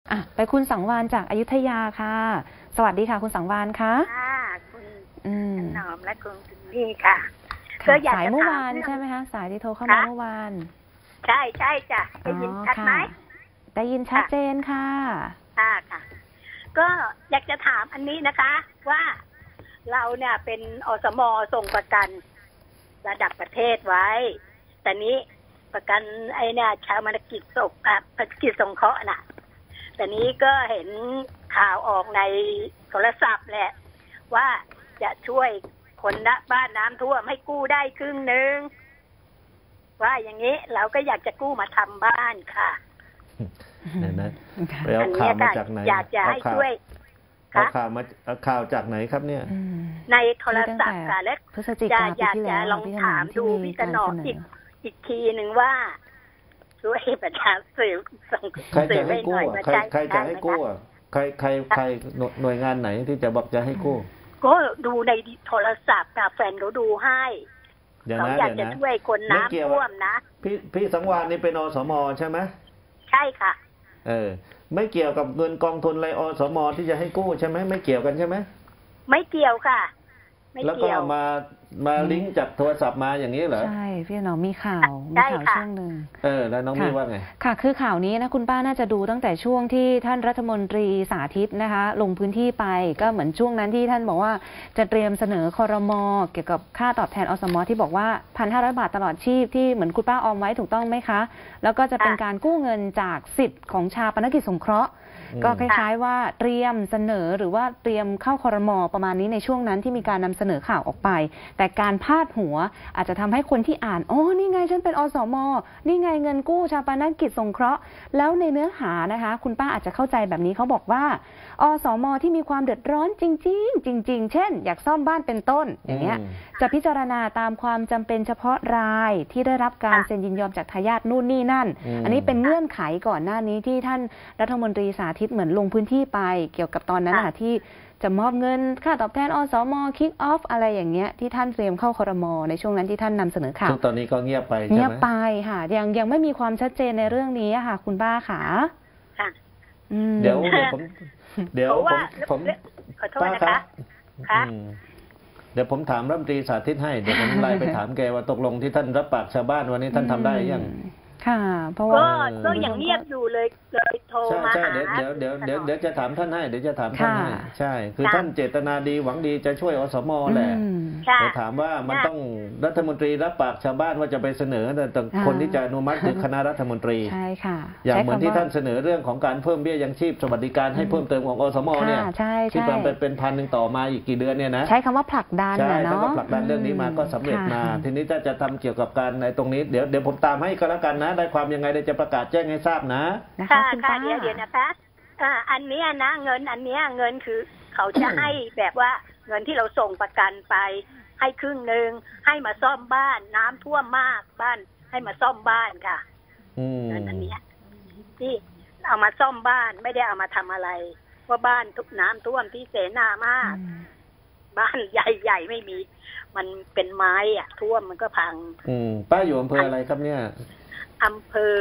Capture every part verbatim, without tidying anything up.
อ่ะไปคุณสังวานจากอยุธยาค่ะสวัสดีค่ะคุณสังวานคะค่ะคุณหนอมและคุณสุนีค่ะก็อยากสายเมื่อวานใช่ไหมคะสายที่โทรเข้ามาเมื่อวานใช่ใช่จ้ะได้ยินชัดไหมได้ยินชัดเจนค่ะค่ะค่ะก็อยากจะถามอันนี้นะคะว่าเราเนี่ยเป็นอสม.ส่งประกันระดับประเทศไว้แต่นี้ประกันไอเนี่ยชาวมรกิจศพอ่ะภารกิจสงเคราะห์น่ะแต่นี้ก็เห็นข่าวออกในโทรศัพท์แหละว่าจะช่วยคนณบ้านน้ำท่วมให้กู้ได้ครึ่งหนึ่งว่าอย่างนี้เราก็อยากจะกู้มาทำบ้านค่ะเห็นไหมไปเอาข่าวมาจากไหนอยากจะให้ช่วยเอาข่าวมาเอาข่าวจากไหนครับเนี่ยในโทรศัพท์ค่ะและจะอยากจะลองถามดูพี่กนออีกอีกทีหนึ่งว่าช่วยประชาสื่อส่งสื่อไปหน่อยมาใช้ใครจะให้กู้ใครใครใครหน่วยงานไหนที่จะบอกจะให้กู้ก็ดูในโทรศัพท์กับแฟนเขาดูให้เขาอยากจะช่วยคนน้ำท่วมนะพี่พี่สังวานนี่เป็นอสม.ใช่ไหมใช่ค่ะเออไม่เกี่ยวกับเงินกองทุนไรอสม.ที่จะให้กู้ใช่ไหมไม่เกี่ยวกันใช่ไหมไม่เกี่ยวค่ะแล้วก็มามาลิงก์จากโทรศัพท์มาอย่างนี้เหรอใช่พี่น้องมีข่าวมีข่าวช่วงหนึ่งเออแล้วน้องมีว่าไงค่ะคือข่าวนี้นะคุณป้าน่าจะดูตั้งแต่ช่วงที่ท่านรัฐมนตรีสาธิตนะคะลงพื้นที่ไปก็เหมือนช่วงนั้นที่ท่านบอกว่าจะเตรียมเสนอครม.เกี่ยวกับค่าตอบแทนอสม.ที่บอกว่าพันห้าร้อยบาทตลอดชีพที่เหมือนคุณป้าออมไว้ถูกต้องไหมคะแล้วก็จะเป็นการกู้เงินจากสิทธิ์ของชาปนกิจสงเคราะห์ก็คล้ายๆว่าเตรียมเสนอหรือว่าเตรียมเข้าครม.ประมาณนี้ในช่วงนั้นที่มีการนำเสนอข่าวออกไปแต่การพาดหัวอาจจะทำให้คนที่อ่านอ๋อนี่ไงฉันเป็นอสม.นี่ไงเงินกู้ชาปนกิจสงเคราะห์แล้วในเนื้อหานะคะคุณป้าอาจจะเข้าใจแบบนี้เขาบอกว่าอสม.ที่มีความเดือดร้อนจริงๆจริงๆเช่นอยากซ่อมบ้านเป็นต้นอย่างเงี้ยจะพิจารณาตามความจำเป็นเฉพาะรายที่ได้รับการเซ็นยินยอมจากทายาทนู่นนี่นั่นอันนี้เป็นเงื่อนไขก่อนหน้านี้ที่ท่านรัฐมนตรีสาธิตเหมือนลงพื้นที่ไปเกี่ยวกับตอนนั้นค่ะที่จะมอบเงินค่าตอบแทนอสม.คิกออฟอะไรอย่างเงี้ยที่ท่านเตรียมเข้าครม.ในช่วงนั้นที่ท่านนำเสนอข่าวซึ่งตอนนี้ก็เงียบไปใช่ไหมเงียบไปค่ะยังยังไม่มีความชัดเจนในเรื่องนี้ค่ะคุณป้าค่ะค่ะเดี๋ยวผมเดี๋ยวผมผมขอโทษนะคะค่ะเดี๋ยวผมถามรัฐมนตรีสาธิตให้เดี๋ยวผมไล่ไปถามแกว่าตกลงที่ท่านรับปากชาวบ้านวันนี้ท่านทำได้ยังค่ะเพราะว่าก็ยังเงียบอยู่เลยเลยโทรมาใช่เดี๋ยวเดี๋ยวเดี๋ยวเดี๋ยวเดี๋ยวจะถามท่านให้เดี๋ยวจะถามท่านให้ใช่คือท่านเจตนาดีหวังดีจะช่วยอสม.แหละแต่ถามว่ามันต้องรัฐมนตรีรับปากชาวบ้านว่าจะไปเสนอแต่คนที่จะอนุมัติคือคณะรัฐมนตรีใช่ค่ะอย่างเหมือนที่ท่านเสนอเรื่องของการเพิ่มเบี้ยยังชีพสวัสดิการให้เพิ่มเติมของอสม.เนี่ยที่มันเป็นพันหนึ่งต่อมาอีกกี่เดือนเนี่ยนะใช้คำว่าผลักดันใช่เนาะผลักดันเรื่องนี้มาก็สำเร็จมาทีนี้ถ้าจะทำเกี่ยวกับการในตรงนี้เดี๋ยวเดี๋ยวผมตามให้ก็แล้วกันนะได้ความยังไงเดี๋ยวจะประกาศแจ้งให้ทราบนะค่ะค่ะเดี๋ยวเดี๋ยวนะคะอ่าอันนี้นะเงินอันนี้เงินคือเขาจะให้แบบว่าเงินที่เราส่งประกันไปให้ครึ่งหนึ่งให้มาซ่อมบ้านน้ำท่วมมากบ้านให้มาซ่อมบ้านค่ะเงินอันนี้ที่เอามาซ่อมบ้านไม่ได้เอามาทำอะไรว่าบ้านทุกน้ำท่วมที่เสนามากบ้านใหญ่ๆไม่มีมันเป็นไม้อ่ะท่วมมันก็พังอืมป้าอยู่อำเภออะไรครับเนี่ยอำเภอ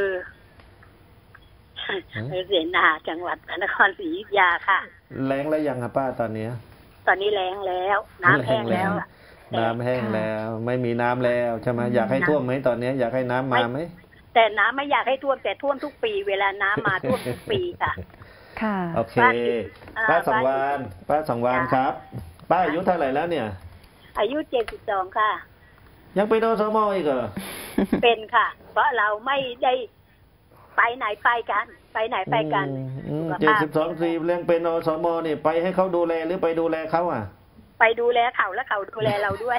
เสนาจังหวัดพระนครศรีอยุธยาค่ะแล้งแล้วยังอ่ะป้าตอนนี้ตอนนี้แล้งแล้วน้ำแห้งแล้วน้ำแห้งแล้วไม่มีน้ำแล้วใช่ไหมอยากให้ท่วมไหมตอนนี้อยากให้น้ำมาไหมแต่น้ำไม่อยากให้ท่วมแต่ท่วมทุกปีเวลาน้ำมาท่วมทุกปีค่ะค่ะโอเคป้าสังวานป้าสังวานครับป้าอายุเท่าไหร่แล้วเนี่ยอายุเจ็ดสิบสองค่ะยังเป็นอสม.อีกเหรอเป็นค่ะเพราะเราไม่ได้ไปไหนไปกันไปไหนไปกันเจ็ดสิบสองปีเรื่องเป็นอสม.นี่ไปให้เขาดูแลหรือไปดูแลเขาอ่ะไปดูแลเขาแล้วเขาดูแลเราด้วย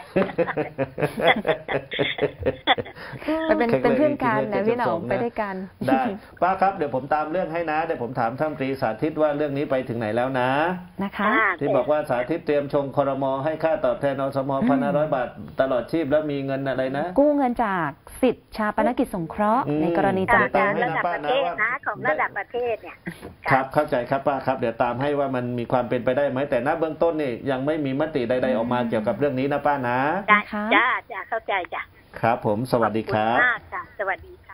ไปเป็นเป็นเพื่อนกันนะพี่หนอมไปด้วยกันได้ป้าครับเดี๋ยวผมตามเรื่องให้นะเดี๋ยวผมถามท่านตรีสาธิตว่าเรื่องนี้ไปถึงไหนแล้วนะนะคะที่บอกว่าสาธิตเตรียมชงครม.ให้ค่าตอบแทนอสม.พันห้าร้อยบาทตลอดชีพแล้วมีเงินอะไรนะกู้เงินจากสิทธิชาปนกิจสงเคราะห์ในกรณีจำเป็นระดับประเทศนะของระดับประเทศเนี่ยครับเข้าใจครับป้าครับเดี๋ยวตามให้ว่ามันมีความเป็นไปได้ไหมแต่ณเบื้องต้นนี่ยังไม่มีมติใดๆออกมาเกี่ยวกับเรื่องนี้นะป้านะจ้าจ้าจ้าเข้าใจจ้ะครับผมสวัสดีครับจ้าสวัสดี